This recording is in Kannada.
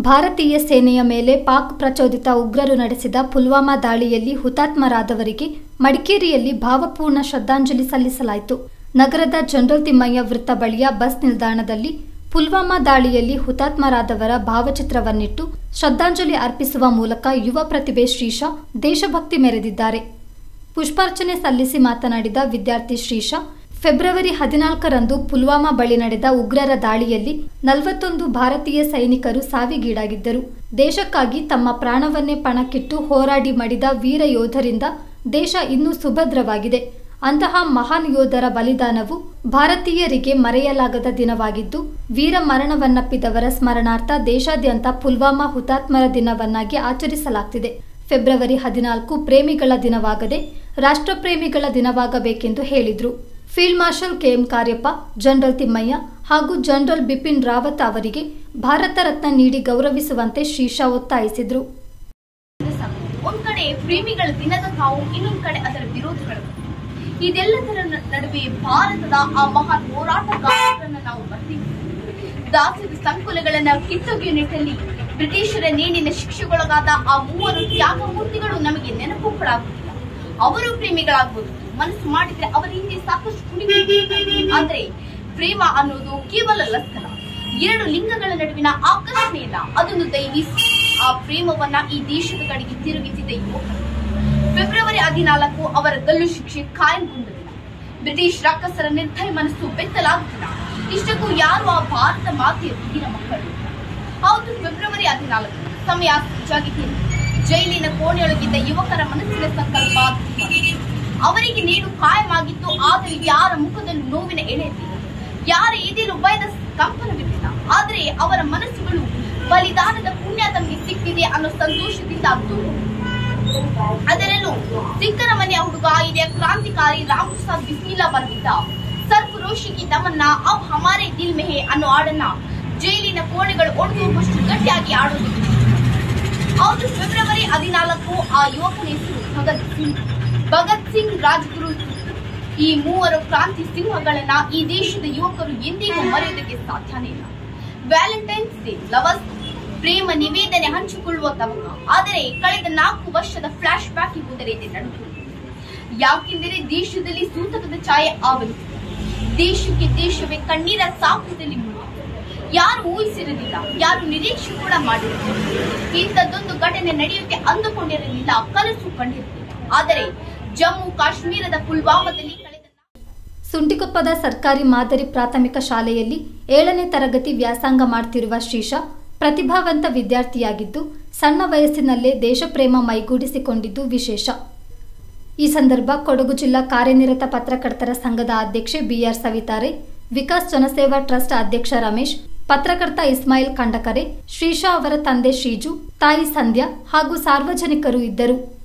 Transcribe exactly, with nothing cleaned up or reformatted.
ಭಾರತೀಯ ಸೇನೆಯ ಮೇಲೆ ಪಾಕ್ ಪ್ರಚೋದಿತ ಉಗ್ರರು ನಡೆಸಿದ ಪುಲ್ವಾಮಾ ದಾಳಿಯಲ್ಲಿ ಹುತಾತ್ಮರಾದವರಿಗೆ ಮಡಿಕೇರಿಯಲ್ಲಿ ಭಾವಪೂರ್ಣ ಶ್ರದ್ಧಾಂಜಲಿ ಸಲ್ಲಿಸಲಾಯಿತು. ನಗರದ ಜನರಲ್ ತಿಮ್ಮಯ್ಯ ವೃತ್ತ ಬಳಿಯ ಬಸ್ ನಿಲ್ದಾಣದಲ್ಲಿ ಪುಲ್ವಾಮಾ ದಾಳಿಯಲ್ಲಿ ಹುತಾತ್ಮರಾದವರ ಭಾವಚಿತ್ರವನ್ನಿಟ್ಟು ಶ್ರದ್ಧಾಂಜಲಿ ಅರ್ಪಿಸುವ ಮೂಲಕ ಯುವ ಪ್ರತಿಭೆ ಶ್ರೀಶಾ ದೇಶಭಕ್ತಿ ಮೆರೆದಿದ್ದಾರೆ. ಪುಷ್ಪಾರ್ಚನೆ ಸಲ್ಲಿಸಿ ಮಾತನಾಡಿದ ವಿದ್ಯಾರ್ಥಿ ಶ್ರೀಶಾ, ಫೆಬ್ರವರಿ ಹದಿನಾಲ್ಕರಂದು ಪುಲ್ವಾಮಾ ಬಳಿ ನಡೆದ ಉಗ್ರರ ದಾಳಿಯಲ್ಲಿ ನಲವತ್ತೊಂದು ಭಾರತೀಯ ಸೈನಿಕರು ಸಾವಿಗೀಡಾಗಿದ್ದರು. ದೇಶಕ್ಕಾಗಿ ತಮ್ಮ ಪ್ರಾಣವನ್ನೇ ಪಣಕ್ಕಿಟ್ಟು ಹೋರಾಡಿ ಮಡಿದ ವೀರ ಯೋಧರಿಂದ ದೇಶ ಇನ್ನೂ ಸುಭದ್ರವಾಗಿದೆ. ಅಂತಹ ಮಹಾನ್ ಯೋಧರ ಬಲಿದಾನವು ಭಾರತೀಯರಿಗೆ ಮರೆಯಲಾಗದ ದಿನವಾಗಿದ್ದು, ವೀರ ಮರಣವನ್ನಪ್ಪಿದವರ ಸ್ಮರಣಾರ್ಥ ದೇಶಾದ್ಯಂತ ಪುಲ್ವಾಮಾ ಹುತಾತ್ಮರ ದಿನವನ್ನಾಗಿ ಆಚರಿಸಲಾಗುತ್ತಿದೆ. ಫೆಬ್ರವರಿ ಹದಿನಾಲ್ಕು ಪ್ರೇಮಿಗಳ ದಿನವಾಗದೆ ರಾಷ್ಟ್ರಪ್ರೇಮಿಗಳ ದಿನವಾಗಬೇಕೆಂದು ಹೇಳಿದರು. Field marshal K M Cariappa, general Thimayya ಹಾಗೂ ಜನರಲ್ ಬಿಪಿನ್ ರಾವತ್ ಅವರಿಗೆ ಭಾರತ ರತ್ನ ನೀಡಿ ಗೌರವಿಸುವಂತೆ ಶ್ರೀಶಾ ಒತ್ತಾಯಿಸಿದರು. ಒಂದ್ ಕಡೆ ಪ್ರೇಮಿಗಳ ದಿನದ ನಾವು, ಇನ್ನೊಂದು ಕಡೆ ಅದರ ವಿರೋಧಿಗಳು. ಇದೆಲ್ಲದರ ನಡುವೆ ಭಾರತದ ಆ ಮಹಾನ್ ಹೋರಾಟಗಾರರನ್ನು ನಾವು ಬರ್ತೀವಿ. ದಾಸ್ಯದ ಸಂಕುಲಗಳನ್ನ ಕಿತ್ತೊಗೆಯುವ ನಿಟ್ಟಿನಲ್ಲಿ ಬ್ರಿಟಿಷರ ನೇಣಿನ ಶಿಕ್ಷೆಗೊಳಗಾದ ಆ ಮೂವರು ತ್ಯಾಗ ಮೂರ್ತಿಗಳು ನಮಗೆ ನೆನಪುಗಳಾಗುತ್ತಿಲ್ಲ. ಅವರು ಪ್ರೇಮಿಗಳಾಗಬಹುದು, ಮನಸ್ಸು ಮಾಡಿದ್ರೆ ಅವರ ಹಿಂದೆ ಸಾಕಷ್ಟು ಕುಣಿಕೆ. ಆದ್ರೆ ಪ್ರೇಮ ಅನ್ನೋದು ಕೇವಲ ಲಕ್ಷಣ, ಎರಡು ಲಿಂಗಗಳ ನಡುವಿನ ಆಕರ್ಷಣೆಯಲ್ಲ, ಅದೊಂದು ದೈವಿ. ಆ ಪ್ರೇಮವನ್ನ ಈ ದೇಶದ ಕಡೆಗೆ ತಿರುಗಿಸಿದ ಯುವಕರು. ಫೆಬ್ರವರಿ ಹದಿನಾಲ್ಕು ಅವರ ಗಲ್ಲು ಶಿಕ್ಷೆ ಕಾಯಂಗೊಂಡಿಲ್ಲ. ಬ್ರಿಟಿಷ್ ರಾಕ್ಷಸರ ನಿರ್ದಯ ಮನಸ್ಸು ಬೆತ್ತಲಾಗುತ್ತಿಲ್ಲ. ಇಷ್ಟಕ್ಕೂ ಯಾರು ಆ ಭಾರತ ಮಾತೆಯ ಹುಟ್ಟಿನ ಮಕ್ಕಳು? ಹೌದು, ಫೆಬ್ರವರಿ ಹದಿನಾಲ್ಕು ಸಮಯ ಜಾಗಿದೆ. ಜೈಲಿನ ಕೋಣೆಯೊಳಗಿದ್ದ ಯುವಕರ ಮನಸ್ಸಿನ ಸಂಕಲ್ಪ ಅವರಿಗೆ ನೀಡು ಕಾಯಮಾಗಿತ್ತು. ಆದರೆ ಯಾರ ಮುಖದಲ್ಲಿ ನೋವಿನ ಎಳೆಯಿಲ್ಲ, ಯಾರ ಎದೆಯಲ್ಲೂ ಭಯದ ಕಂಪನವಿರಲಿಲ್ಲ. ಆದರೆ ಅವರ ಮನಸ್ಸುಗಳು ಬಲಿದಾನದ ಪುಣ್ಯ ತಮಗೆ ಸಿಕ್ಕಿದೆ ಅನ್ನೋ ಸಂತೋಷದಿಂದ ಅದು. ಅದರಲ್ಲೂ ಸಿಖ್ಖರ ಮನೆಯ ಹುಡುಗ ಹಿರಿಯ ಕ್ರಾಂತಿಕಾರಿ ರಾಮ್ ಪ್ರಸಾದ್ ಬಿಸ್ಮಿಲ್ಲಾ ಬರೆದಿದ್ದ ಸರ್ಫರೋಶಿ ಕಿ ತಮನ್ನಾ ಅಬ್ ಹಮಾರೆ ದಿಲ್ ಮೇ ಹೈ ಅನ್ನೋ ಹಾಡನ್ನ ಜೈಲಿನ ಕೋಣೆಗಳು ಒಡೆದು ಹೋಗುವಷ್ಟು ಗಟ್ಟಿಯಾಗಿ ಆಡೋದಿದೆ. ಹೌದು, ಫೆಬ್ರವರಿ ಹದಿನಾಲ್ಕು ಆ ಯುವಕನ ಹೆಸರು ಭಗತ್ ಸಿಂಗ್. ಭಗತ್ ಸಿಂಗ್, ರಾಜ್ಗುರು, ಈ ಮೂವರು ಕ್ರಾಂತಿ ಸಿಂಹಗಳನ್ನ ಈ ದೇಶದ ಯುವಕರು ಎಂದಿಗೂ ಮರೆಯುವುದಕ್ಕೆ ಸಾಧ್ಯನೇ ಇಲ್ಲ. ವ್ಯಾಲೆಂಟೈನ್ಸ್ ಡೇ, ಲವರ್ಸ್, ಪ್ರೇಮ ನಿವೇದನೆ ಹಂಚಿಕೊಳ್ಳುವ ತವಕ. ಆದರೆ ಕಳೆದ ನಾಲ್ಕು ವರ್ಷದ ಫ್ಲಾಶ್ ಬ್ಯಾಕ್ ಎಂಬುದರ ಇದೆ ನಡೆಯುತ್ತಿದೆ. ಯಾಕೆಂದರೆ ದೇಶದಲ್ಲಿ ಸೂತಕದ ಛಾಯೆ ಆವರಿಸಿದೆ. ದೇಶಕ್ಕೆ ದೇಶವೇ ಕಣ್ಣೀರ ಸಾಗರದಲ್ಲಿ ಮುಳುಗಿದೆ. ಯಾರು ಊಹಿಸಿರಲಿಲ್ಲ, ಯಾರು ನಿರೀಕ್ಷೆ ಕೂಡ ಮಾಡಿರಲಿಲ್ಲ. ಇಂಥದ್ದೊಂದು ಘಟನೆ ನಡೆಯುತ್ತೆ ಅಂದುಕೊಂಡಿರಲಿಲ್ಲ, ಕನಸು ಕಂಡಿರಲಿಲ್ಲ. ಆದರೆ ಜಮ್ಮು ಕಾಶ್ಮೀರದ ಪುಲ್ವಾಮಾದಲ್ಲಿ ಕಳೆದ ಸುಂಟಿಕೊಪ್ಪದ ಸರ್ಕಾರಿ ಮಾದರಿ ಪ್ರಾಥಮಿಕ ಶಾಲೆಯಲ್ಲಿ ಏಳನೇ ತರಗತಿ ವ್ಯಾಸಂಗ ಮಾಡ್ತಿರುವ ಶ್ರೀಶಾ ಪ್ರತಿಭಾವಂತ ವಿದ್ಯಾರ್ಥಿಯಾಗಿದ್ದು, ಸಣ್ಣ ವಯಸ್ಸಿನಲ್ಲೇ ದೇಶಪ್ರೇಮ ಮೈಗೂಡಿಸಿಕೊಂಡಿದ್ದು ವಿಶೇಷ. ಈ ಸಂದರ್ಭ ಕೊಡಗು ಜಿಲ್ಲಾ ಕಾರ್ಯನಿರತ ಪತ್ರಕರ್ತರ ಸಂಘದ ಅಧ್ಯಕ್ಷೆ ಬಿಆರ್ ಸವಿತಾರೆ, ವಿಕಾಸ್ ಜನಸೇವಾ ಟ್ರಸ್ಟ್ ಅಧ್ಯಕ್ಷ ರಮೇಶ್, ಪತ್ರಕರ್ತ ಇಸ್ಮಾಯಿಲ್ ಖಂಡಕರೆ, ಶ್ರೀಶಾ ಅವರ ತಂದೆ ಶ್ರೀಜು, ತಾಯಿ ಸಂಧ್ಯಾ ಹಾಗೂ ಸಾರ್ವಜನಿಕರು ಇದ್ದರು.